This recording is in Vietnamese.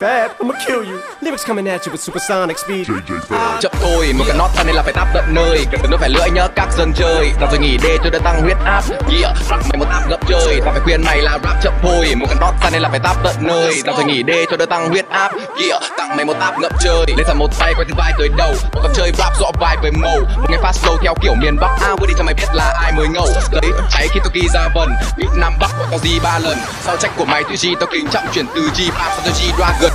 Bad, I'ma kill you. Lyrics coming at you with supersonic speed. Chậm thôi, một cái nót ta nên là phải tap tận nơi. Cần nó phải lưỡi nhớ các dân chơi. Tao rồi nghỉ đê cho đỡ tăng huyết áp. Yeah, rap mày một tap ngập chơi. Tao phải khuyên mày là rap chậm thôi. Một cái nót ta nên là phải tap tận nơi. Tao rồi nghỉ đê cho đỡ tăng huyết áp. Yeah, tặng mày một tap ngập chơi. Lên thẳng một tay quay từ vai tới đầu. Một tập chơi rap rõ vai với màu. Một ngày fast flow theo kiểu miền Bắc. Quên đi cho mày biết là ai mới ngầu. Lấy cháy khi tao ghi ra vần. Beat Nam Bắc gọi tao G 3 lần. Sao trách của mày từ G tao kính trọng chuyển từ G pop sang G Dragon.